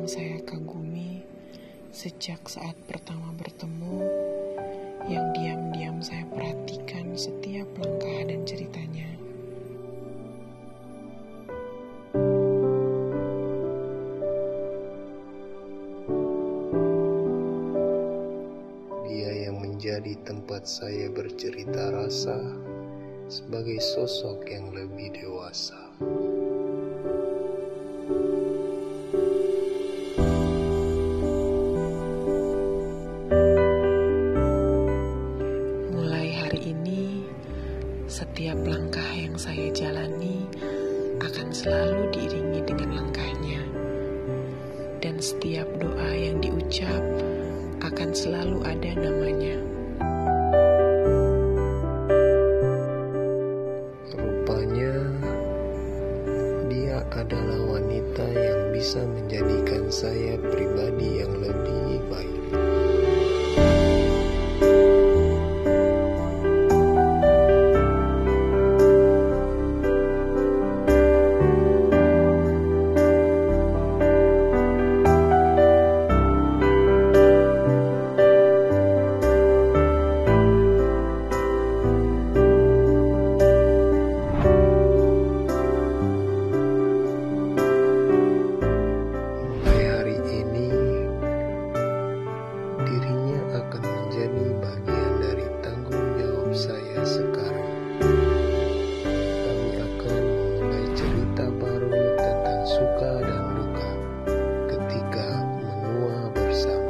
yang saya kagumi sejak saat pertama bertemu, yang diam-diam saya perhatikan setiap langkah dan ceritanya. Dia yang menjadi tempat saya bercerita rasa sebagai sosok yang lebih dewasa. Mulai hari ini, setiap langkah yang saya jalani akan selalu diiringi dengan langkahnya. Dan setiap doa yang diucap akan selalu ada namanya. Rupanya, dia adalah wanita yang bisa menjadikan saya pribadi yang lebih baik. Dirinya akan menjadi bagian dari tanggung jawab saya sekarang. Kami akan memulai cerita baru tentang suka dan duka ketika menua bersama.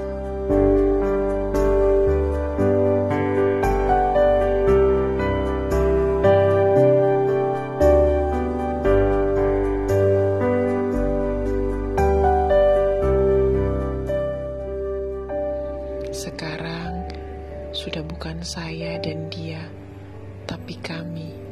Sekarang sudah bukan saya dan dia, tapi kami.